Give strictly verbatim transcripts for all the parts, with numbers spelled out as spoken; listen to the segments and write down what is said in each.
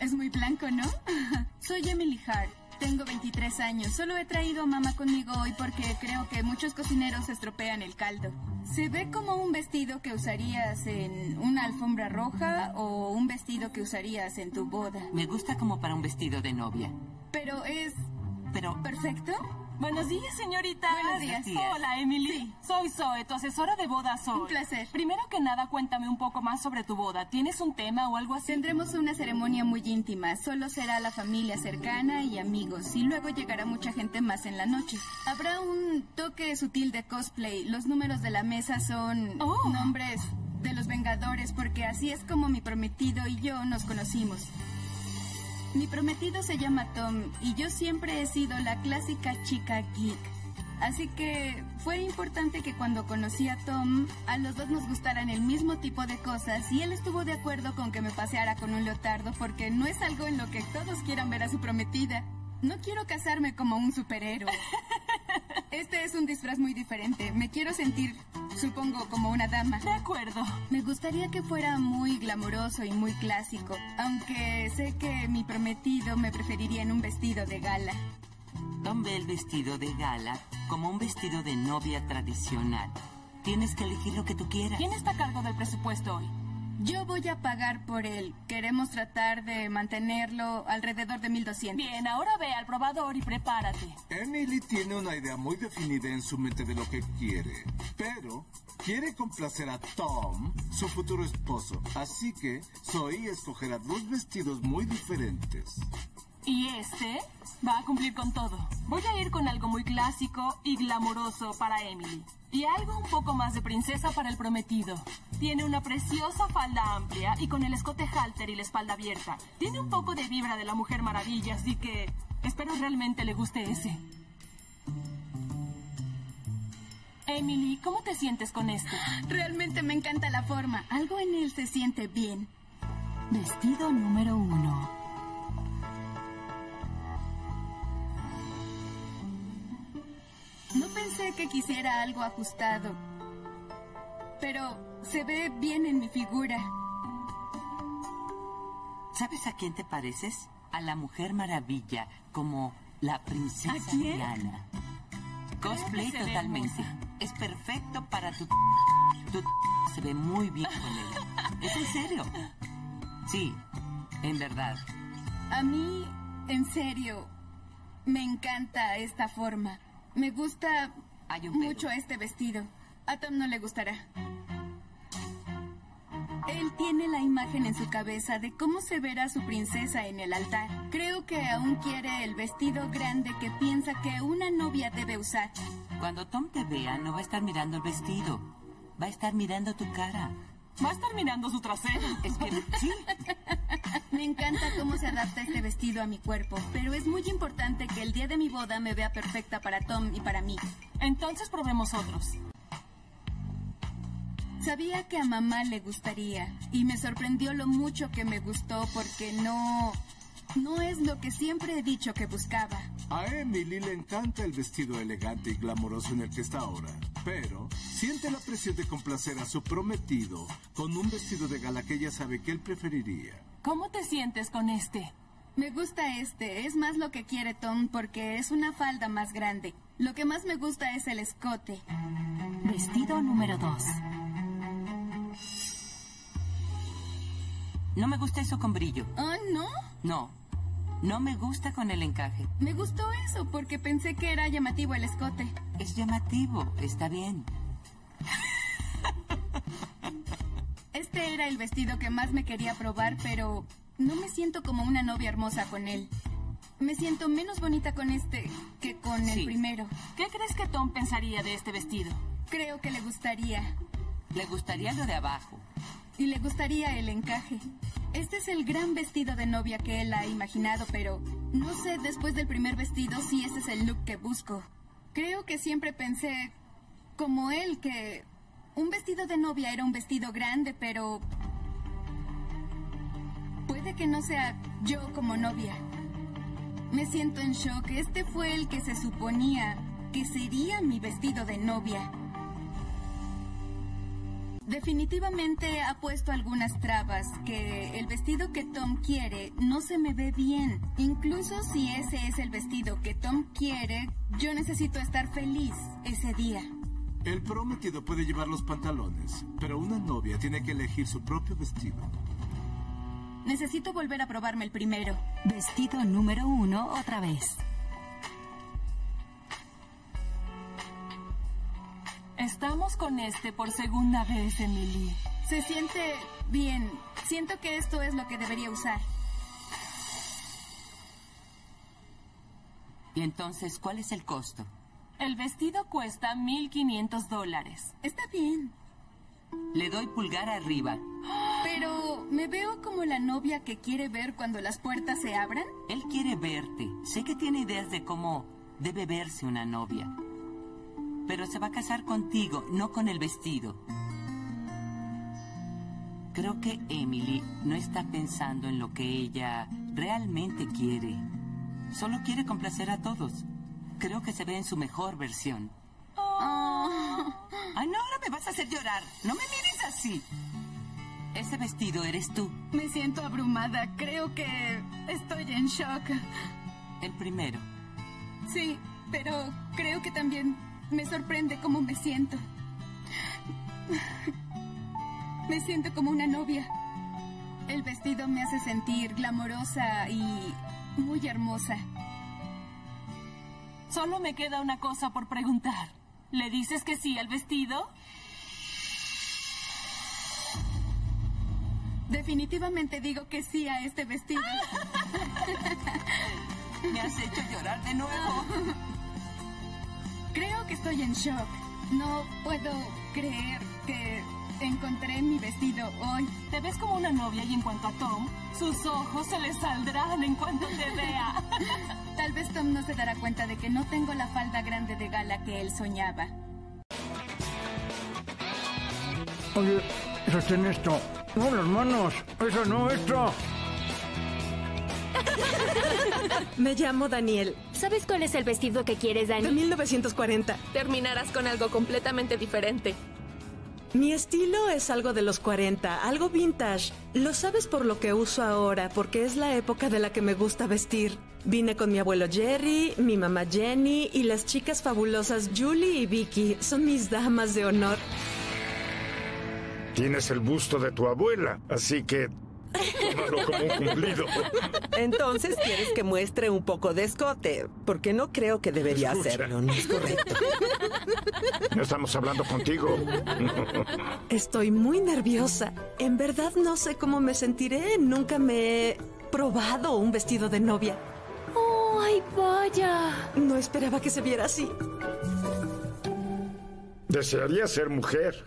Es muy blanco, ¿no? Soy Emily Hart. Tengo veintitrés años. Solo he traído a mamá conmigo hoy porque creo que muchos cocineros estropean el caldo. ¿Se ve como un vestido que usarías en una alfombra roja o un vestido que usarías en tu boda? Me gusta como para un vestido de novia. Pero es... Pero... ¿perfecto? Buenos días, señorita. Buenos días. Hola, Emily. Sí. Soy Zoe, tu asesora de bodas hoy. Un placer. Primero que nada, cuéntame un poco más sobre tu boda. ¿Tienes un tema o algo así? Tendremos una ceremonia muy íntima. Solo será la familia cercana y amigos. Y luego llegará mucha gente más en la noche. Habrá un toque sutil de cosplay. Los números de la mesa son Oh. nombres de los Vengadores, porque así es como mi prometido y yo nos conocimos. Mi prometido se llama Tom y yo siempre he sido la clásica chica geek. Así que fue importante que cuando conocí a Tom, a los dos nos gustaran el mismo tipo de cosas y él estuvo de acuerdo con que me paseara con un leotardo porque no es algo en lo que todos quieran ver a su prometida. No quiero casarme como un superhéroe. Este es un disfraz muy diferente. Me quiero sentir, supongo, como una dama. De acuerdo. Me gustaría que fuera muy glamuroso y muy clásico, aunque sé que mi prometido me preferiría en un vestido de gala. Tom ve el vestido de gala como un vestido de novia tradicional. Tienes que elegir lo que tú quieras. ¿Quién está a cargo del presupuesto hoy? Yo voy a pagar por él. Queremos tratar de mantenerlo alrededor de mil doscientos. Bien, ahora ve al probador y prepárate. Emily tiene una idea muy definida en su mente de lo que quiere, pero quiere complacer a Tom, su futuro esposo. Así que Zoe escogerá dos vestidos muy diferentes. Y este va a cumplir con todo. Voy a ir con algo muy clásico y glamoroso para Emily. Y algo un poco más de princesa para el prometido. Tiene una preciosa falda amplia y con el escote halter y la espalda abierta. Tiene un poco de vibra de la Mujer Maravilla, así que espero realmente le guste ese. Emily, ¿cómo te sientes con esto? Realmente me encanta la forma. Algo en él se siente bien. Vestido número uno. No pensé que quisiera algo ajustado, pero se ve bien en mi figura. ¿Sabes a quién te pareces? A la Mujer Maravilla, como la princesa ¿A quién? Diana. Cosplay Creo que se ve totalmente. hermosa. Es perfecto para tu... Tu se ve muy bien con ella. ¿Es en serio? Sí, en verdad. A mí, en serio, me encanta esta forma. Me gusta Hay un pedo. mucho este vestido. A Tom no le gustará. Él tiene la imagen en su cabeza de cómo se verá su princesa en el altar. Creo que aún quiere el vestido grande que piensa que una novia debe usar. Cuando Tom te vea, no va a estar mirando el vestido. Va a estar mirando tu cara. Va a estar mirando su trasero. Es que sí. Me encanta cómo se adapta este vestido a mi cuerpo, pero es muy importante que el día de mi boda me vea perfecta para Tom y para mí. Entonces probemos otros. Sabía que a mamá le gustaría y me sorprendió lo mucho que me gustó porque no... no es lo que siempre he dicho que buscaba. A Emily le encanta el vestido elegante y glamoroso en el que está ahora, pero siente la presión de complacer a su prometido con un vestido de gala que ella sabe que él preferiría. ¿Cómo te sientes con este? Me gusta este, es más lo que quiere Tom porque es una falda más grande. Lo que más me gusta es el escote. Vestido número dos. No me gusta eso con brillo. ¿Oh, no? No, no me gusta con el encaje. Me gustó eso porque pensé que era llamativo el escote. Es llamativo, está bien. Este era el vestido que más me quería probar, pero no me siento como una novia hermosa con él. Me siento menos bonita con este que con el Sí. primero. ¿Qué crees que Tom pensaría de este vestido? Creo que le gustaría. Le gustaría lo de abajo. Y le gustaría el encaje. Este es el gran vestido de novia que él ha imaginado, pero no sé después del primer vestido si ese es el look que busco. Creo que siempre pensé, como él, que un vestido de novia era un vestido grande, pero puede que no sea yo como novia. Me siento en shock. Este fue el que se suponía que sería mi vestido de novia. Definitivamente ha puesto algunas trabas, que el vestido que Tom quiere no se me ve bien. Incluso si ese es el vestido que Tom quiere, yo necesito estar feliz ese día. El prometido puede llevar los pantalones, pero una novia tiene que elegir su propio vestido. Necesito volver a probarme el primero. Vestido número uno otra vez. Estamos con este por segunda vez, Emily. Se siente bien. Siento que esto es lo que debería usar. Y entonces, ¿cuál es el costo? El vestido cuesta mil quinientos dólares. Está bien. Le doy pulgar arriba. Pero, ¿me veo como la novia que quiere ver cuando las puertas se abran? Él quiere verte. Sé que tiene ideas de cómo debe verse una novia. Pero se va a casar contigo, no con el vestido. Creo que Emily no está pensando en lo que ella realmente quiere. Solo quiere complacer a todos. Creo que se ve en su mejor versión. Oh. Ay, no, ahora me vas a hacer llorar. No me mires así. Ese vestido eres tú. Me siento abrumada. Creo que estoy en shock. El primero. Sí, pero creo que también me sorprende cómo me siento. Me siento como una novia. El vestido me hace sentir glamorosa y muy hermosa. Solo me queda una cosa por preguntar. ¿Le dices que sí al vestido? Definitivamente digo que sí a este vestido. Me has hecho llorar de nuevo. Creo que estoy en shock. No puedo creer que encontré mi vestido hoy. Te ves como una novia y en cuanto a Tom, sus ojos se le saldrán en cuanto te vea. Tal vez Tom no se dará cuenta de que no tengo la falda grande de gala que él soñaba. Oye, sostén esto. No, las manos. Eso no, esto. Me llamo Daniel. ¿Sabes cuál es el vestido que quieres, De Dani? mil novecientos cuarenta. Terminarás con algo completamente diferente. Mi estilo es algo de los cuarenta, algo vintage. Lo sabes por lo que uso ahora, porque es la época de la que me gusta vestir. Vine con mi abuelo Jerry, mi mamá Jenny y las chicas fabulosas Julie y Vicky. Son mis damas de honor. Tienes el busto de tu abuela, así que tómalo como un cumplido. Entonces quieres que muestre un poco de escote, porque no creo que debería Escucha. hacerlo, no es correcto. No estamos hablando contigo. Estoy muy nerviosa. En verdad no sé cómo me sentiré. Nunca me he probado un vestido de novia. ¡Ay, vaya! No esperaba que se viera así. Desearía ser mujer.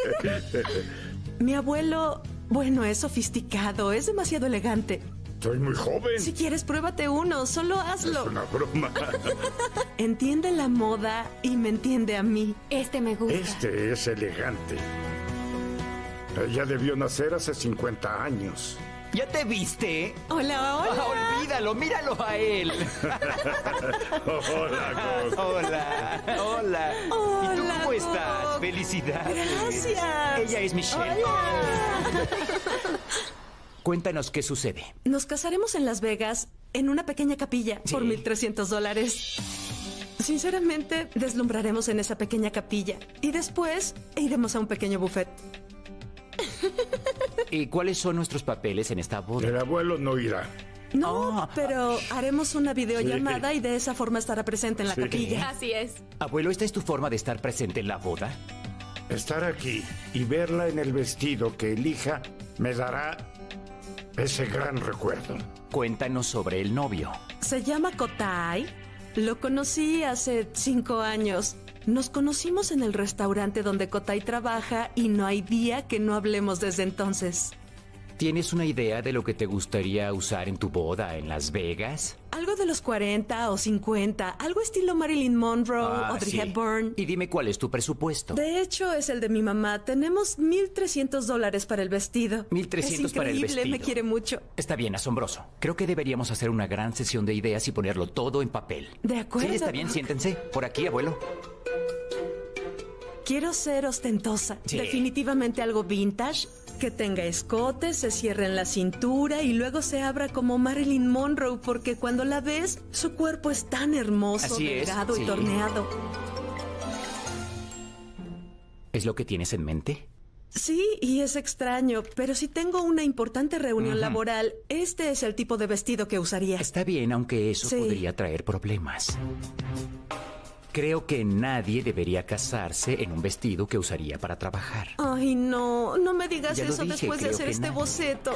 Mi abuelo, bueno, es sofisticado, es demasiado elegante. Soy muy joven. Si quieres, pruébate uno, solo hazlo. Es una broma. Entiende la moda y me entiende a mí. Este me gusta. Este es elegante. Ella debió nacer hace cincuenta años. ¿Ya te viste? Hola, hola. Ah, olvídalo, míralo a él. Hola, Ghost. Hola, hola. ¿Y tú Hola, cómo estás? Ghost. Felicidades. Gracias. Ella es Michelle. Hola. Cuéntanos qué sucede. Nos casaremos en Las Vegas en una pequeña capilla Sí. por mil trescientos dólares. Sinceramente, deslumbraremos en esa pequeña capilla y después iremos a un pequeño buffet. ¿Y cuáles son nuestros papeles en esta boda? El abuelo no irá. No, Ah. pero haremos una videollamada Sí. y de esa forma estará presente en la Sí. capilla. Así es. Abuelo, ¿esta es tu forma de estar presente en la boda? Estar aquí y verla en el vestido que elija me dará ese gran recuerdo. Cuéntanos sobre el novio. Se llama Kotai. Lo conocí hace cinco años. Nos conocimos en el restaurante donde Kotai trabaja y no hay día que no hablemos desde entonces. ¿Tienes una idea de lo que te gustaría usar en tu boda en Las Vegas? Algo de los cuarenta o cincuenta, algo estilo Marilyn Monroe, Ah, Audrey sí. Hepburn. Y dime cuál es tu presupuesto. De hecho, es el de mi mamá. Tenemos mil trescientos dólares para el vestido. mil trescientos Es para el increíble, vestido. me quiere mucho. Está bien, asombroso. Creo que deberíamos hacer una gran sesión de ideas y ponerlo todo en papel. De acuerdo. Sí, está bien, siéntense. Por aquí, abuelo. Quiero ser ostentosa. Sí. Definitivamente algo vintage, que tenga escote, se cierre en la cintura y luego se abra como Marilyn Monroe, porque cuando la ves, su cuerpo es tan hermoso, Así es, delgado sí. y torneado. ¿Es lo que tienes en mente? Sí, y es extraño, pero si tengo una importante reunión Ujú. laboral, este es el tipo de vestido que usaría. Está bien, aunque eso Sí. podría traer problemas. Creo que nadie debería casarse en un vestido que usaría para trabajar. Ay, no, no me digas Ya lo eso dije, después de creo hacer que este nadie. boceto.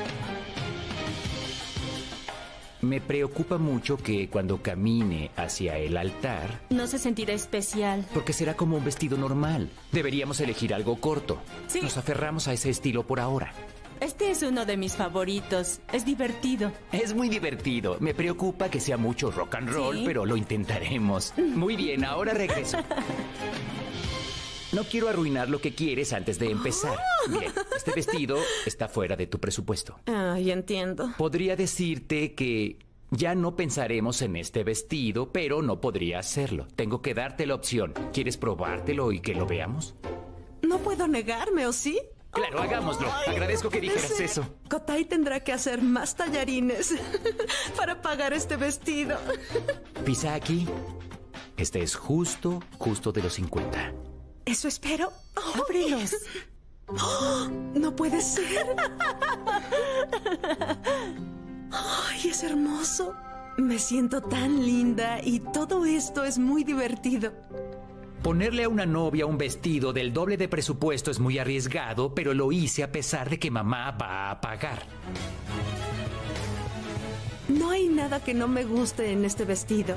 Me preocupa mucho que cuando camine hacia el altar, No se sentirá especial. porque será como un vestido normal. Deberíamos elegir algo corto. Sí. Nos aferramos a ese estilo por ahora. Este es uno de mis favoritos. Es divertido. Es muy divertido. Me preocupa que sea mucho rock and roll, Sí. pero lo intentaremos. Muy bien, ahora regreso. No quiero arruinar lo que quieres antes de empezar. Bien, este vestido está fuera de tu presupuesto. Ay, entiendo. Podría decirte que ya no pensaremos en este vestido, pero no podría hacerlo. Tengo que darte la opción. ¿Quieres probártelo y que lo veamos? No puedo negarme, ¿o sí? Claro, hagámoslo. Agradezco que dijeras Sí. eso. Kotai tendrá que hacer más tallarines para pagar este vestido. Pisa aquí. Este es justo, justo de los cincuenta. ¿Eso espero? Oh, Ábrelos. oh, no puede ser. Ay, es hermoso. Me siento tan linda y todo esto es muy divertido. Ponerle a una novia un vestido del doble de presupuesto es muy arriesgado, pero lo hice a pesar de que mamá va a pagar. No hay nada que no me guste en este vestido.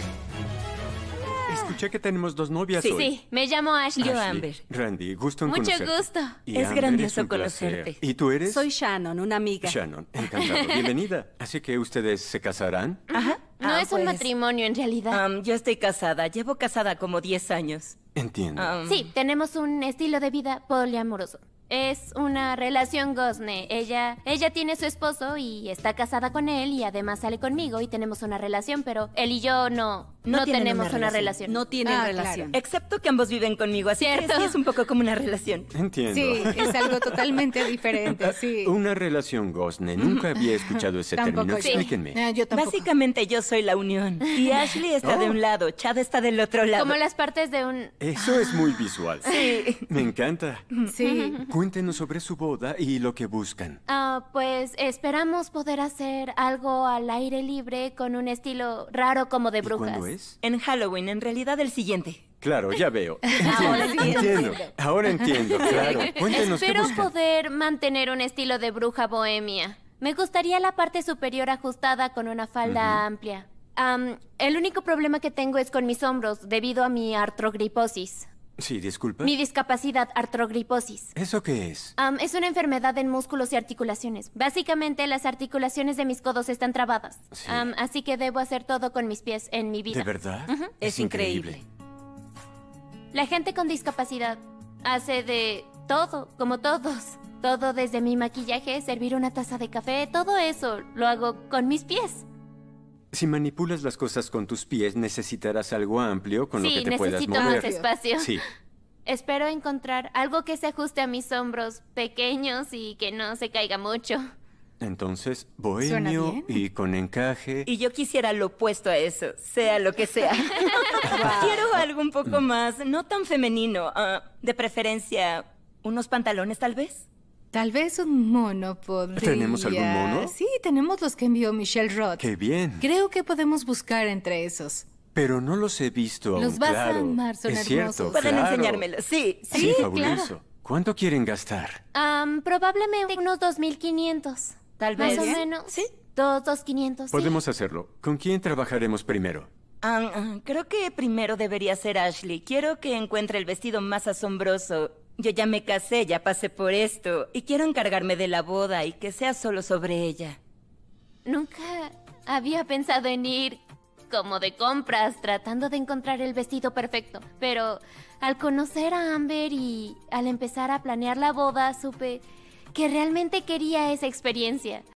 Escuché que tenemos dos novias Sí, hoy. sí, me llamo Ashley. Ashley, Amber. Randy, gusto en Mucho conocerte. gusto. Y Es Amber, grandioso un placer. conocerte. ¿Y tú eres? Soy Shannon, una amiga. Shannon, encantado. Bienvenida. Así que ustedes se casarán. Ajá. No Ah, es un pues, matrimonio en realidad. Um, yo estoy casada. Llevo casada como diez años. Entiendo. Um, Sí, tenemos un estilo de vida poliamoroso. Es una relación gozne. Ella, ella tiene su esposo y está casada con él y además sale conmigo y tenemos una relación, pero él y yo no, no, tienen tenemos una relación. No tienen Ah, relación. claro. Excepto que ambos viven conmigo, así que ¿Cierto? sí es un poco como una relación. Entiendo. Sí, es algo totalmente diferente, sí. Una relación gozne. Nunca había escuchado ese Tampoco término. yo. Explíquenme. Ah, yo tampoco. Básicamente yo soy la unión. Y Ashley está de Oh. un lado, Chad está del otro lado. Como las partes de un... Eso es muy visual. Sí. Me encanta. Sí. Cuéntenos sobre su boda y lo que buscan. Ah, pues esperamos poder hacer algo al aire libre con un estilo raro como de ¿Y brujas. cuándo es? En Halloween, en realidad el siguiente. Claro, ya veo. Ahora Entiendo. entiendo. Entiendo. Ahora entiendo, claro. Cuéntenos qué Espero buscan. poder mantener un estilo de bruja bohemia. Me gustaría la parte superior ajustada con una falda amplia. Am, el único problema que tengo es con mis hombros debido a mi artrogriposis. Sí, disculpa. Mi discapacidad artrogriposis. ¿Eso qué es? Am, es una enfermedad en músculos y articulaciones. Básicamente las articulaciones de mis codos están trabadas. Sí. Am, así que debo hacer todo con mis pies en mi vida. ¿De verdad? Ujú. Es increíble. La gente con discapacidad hace de todo, como todos. Todo desde mi maquillaje, servir una taza de café, todo eso lo hago con mis pies. Si manipulas las cosas con tus pies, necesitarás algo amplio con Sí, lo que te puedas necesito mover. más espacio. Sí. Espero encontrar algo que se ajuste a mis hombros pequeños y que no se caiga mucho. Entonces, bohemio bien. y con encaje. Y yo quisiera lo opuesto a eso, sea lo que sea. Quiero algo un poco más, no tan femenino. ah, de preferencia, unos pantalones tal vez. Tal vez un mono podría... ¿Tenemos algún mono? Sí, tenemos los que envió Michelle Roth. ¡Qué bien! Creo que podemos buscar entre esos. Pero no los he visto aún, Los vas a claro. amar, son es hermosos. cierto, Pueden claro. enseñármelos, sí. Sí, Sí, fabuloso. claro. ¿Cuánto quieren gastar? Am, probablemente unos dos mil quinientos. Tal Más vez. o menos. Sí. Dos, dos quinientos. Podemos hacerlo. ¿Con quién trabajaremos primero? Ah, ah, creo que primero debería ser Ashley. Quiero que encuentre el vestido más asombroso. Yo ya me casé, ya pasé por esto. Y quiero encargarme de la boda y que sea solo sobre ella. Nunca había pensado en ir como de compras, tratando de encontrar el vestido perfecto. Pero al conocer a Amber y al empezar a planear la boda, supe que realmente quería esa experiencia.